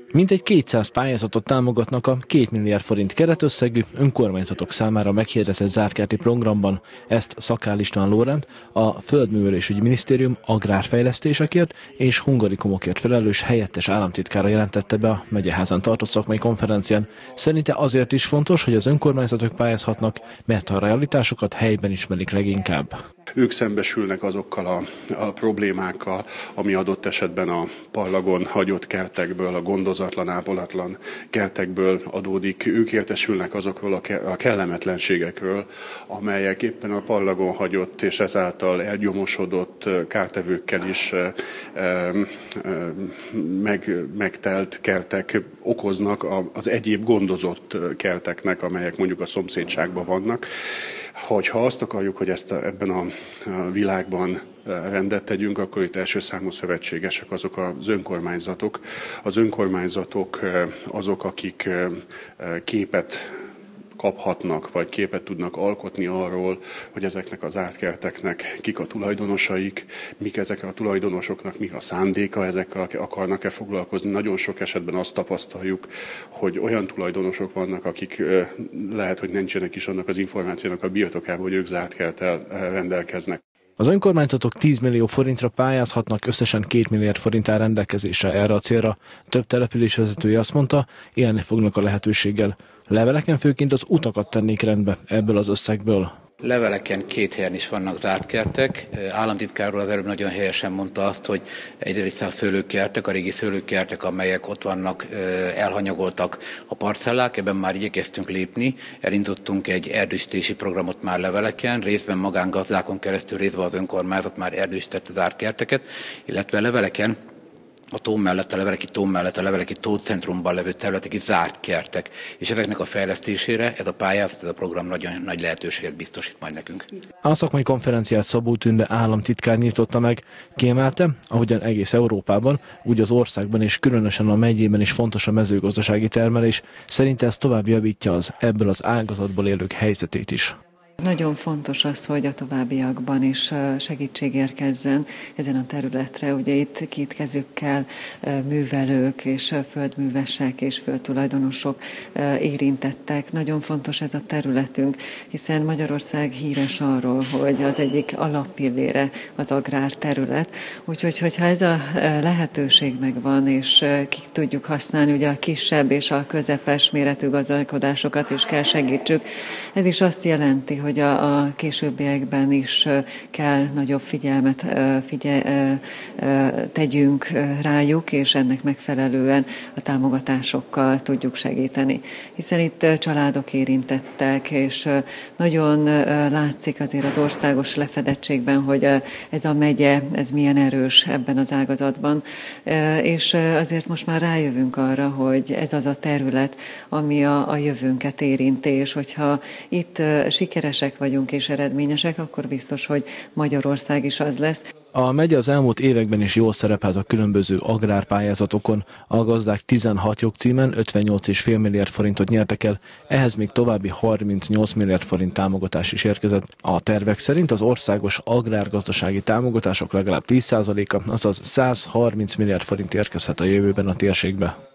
Mintegy 200 pályázatot támogatnak a 2 milliárd forint keretösszegű önkormányzatok számára meghirdetett zártkerti programban. Ezt Szakál István Lóránt, a Földművelésügyi Minisztérium agrárfejlesztésekért és hungarikumokért felelős helyettes államtitkára jelentette be a megyeházán tartott szakmai konferencián. Szerinte azért is fontos, hogy az önkormányzatok pályázhatnak, mert a realitásokat helyben ismerik leginkább. Ők szembesülnek azokkal a problémákkal, ami adott esetben a parlagon hagyott kertekből, a gondozatlan, ápolatlan kertekből adódik. Ők értesülnek azokról a kellemetlenségekről, amelyek éppen a parlagon hagyott és ezáltal elgyomosodott kártevőkkel is megtelt kertek okoznak az egyéb gondozott kerteknek, amelyek mondjuk a szomszédságban vannak. Hogyha azt akarjuk, hogy ebben a világban rendet tegyünk, akkor itt első számú szövetségesek azok az önkormányzatok. Az önkormányzatok azok, akik képet kaphatnak, vagy képet tudnak alkotni arról, hogy ezeknek az ártkerteknek kik a tulajdonosaik, mik ezek a tulajdonosoknak, mi a szándéka, ezekkel akarnak-e foglalkozni. Nagyon sok esetben azt tapasztaljuk, hogy olyan tulajdonosok vannak, akik lehet, hogy nincsenek is annak az információnak a birtokában, hogy ők zárt kerttel rendelkeznek. Az önkormányzatok 10 millió forintra pályázhatnak, összesen 2 milliárd forint áll rendelkezésre erre a célra. Több településvezetője azt mondta, élni fognak a lehetőséggel. Leveleken főként az utakat tennék rendbe ebből az összegből. Leveleken 2 helyen is vannak zárt kertek. Államtitkár úr az előbb nagyon helyesen mondta azt, hogy egyrészt a szőlőkertek, a régi szőlőkertek, amelyek ott vannak, elhanyagoltak a parcellák, ebben már igyekeztünk lépni. Elindítottunk egy erdősítési programot már leveleken, részben magángazdákon keresztül, részben az önkormányzat már erdősítette zárt kerteket, illetve leveleken a tó mellett, a leveleki tó mellett, a leveleki tócentrumban levő területek is zárt kertek. És ezeknek a fejlesztésére ez a pályázat, ez a program nagyon nagy lehetőséget biztosít majd nekünk. A szakmai konferenciát Szabó Tünde államtitkár nyitotta meg. Kiemelte, ahogyan egész Európában, úgy az országban és különösen a megyében is fontos a mezőgazdasági termelés. Szerinte ez tovább javítja az ebből az ágazatból élők helyzetét is. Nagyon fontos az, hogy a továbbiakban is segítség érkezzen ezen a területre. Ugye itt kétkezükkel művelők és földművesek és földtulajdonosok érintettek. Nagyon fontos ez a területünk, hiszen Magyarország híres arról, hogy az egyik alappillére az agrárterület. Úgyhogy, hogyha ez a lehetőség megvan, és ki tudjuk használni, ugye a kisebb és a közepes méretű gazdálkodásokat is kell segítsük. Ez is azt jelenti, hogy a későbbiekben is kell nagyobb figyelmet tegyünk rájuk, és ennek megfelelően a támogatásokkal tudjuk segíteni. Hiszen itt családok érintettek, és nagyon látszik azért az országos lefedettségben, hogy ez a megye, ez milyen erős ebben az ágazatban. És azért most már rájövünk arra, hogy ez az a terület, ami a jövőnket érinti, és hogyha itt sikeresek vagyunk és eredményesek, akkor biztos, hogy Magyarország is az lesz. A megye az elmúlt években is jól szerepelt a különböző agrárpályázatokon. A gazdák 16 jogcímen 58,5 milliárd forintot nyertek el, ehhez még további 38 milliárd forint támogatás is érkezett. A tervek szerint az országos agrárgazdasági támogatások legalább 10%-a, azaz 130 milliárd forint érkezhet a jövőben a térségbe.